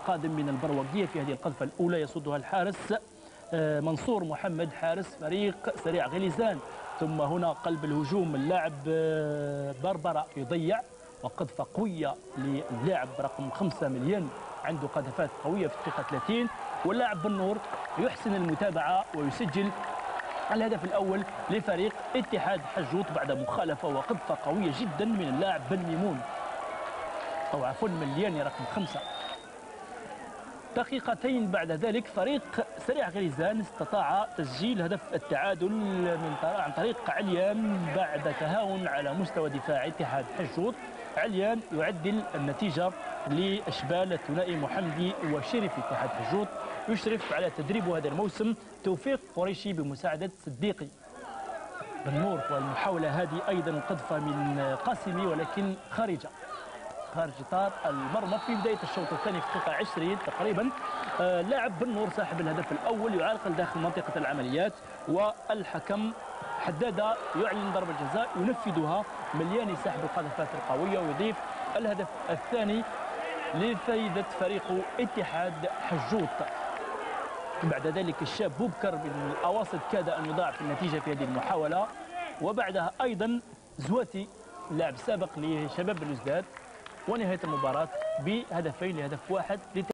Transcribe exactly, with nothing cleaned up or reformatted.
القادم من البروقية في هذه القذفة الأولى يصدها الحارس منصور محمد حارس فريق سريع غليزان. ثم هنا قلب الهجوم اللاعب بربرة يضيع، وقذفة قوية للاعب رقم خمسة مليون عنده قذفات قوية في الدقيقة ثلاثين. واللاعب بن نور يحسن المتابعة ويسجل الهدف الأول لفريق اتحاد حجوط بعد مخالفة وقذفة قوية جدا من اللاعب بن ميمون أو عفوا ملياني رقم خمسة. دقيقتين بعد ذلك فريق سريع غليزان استطاع تسجيل هدف التعادل من عن طريق عليان بعد تهاون على مستوى دفاع اتحاد حجوط. عليان يعدل النتيجة لأشبال الثنائي محمدي وشريف اتحاد حجوط. يشرف على تدريب هذا الموسم توفيق قريشي بمساعدة صديقي بن نور. والمحاولة هذه أيضا قذفة من قاسمي ولكن خارجة خارج اطار المرمى في بدايه الشوط الثاني في الدقيقه عشرين تقريبا. آه لاعب بن نور صاحب الهدف الاول يعرقل داخل منطقه العمليات، والحكم حداده يعلن ضربه جزاء ينفذها ملياني صاحب القذفات القويه ويضيف الهدف الثاني لفائده فريق اتحاد حجوط. بعد ذلك الشاب بوبكر من الاواسط كاد ان يضاعف النتيجه في هذه المحاوله، وبعدها ايضا زواتي لاعب سابق لشباب بلوزداد، ونهاية المباراة بهدفين لهدف واحد.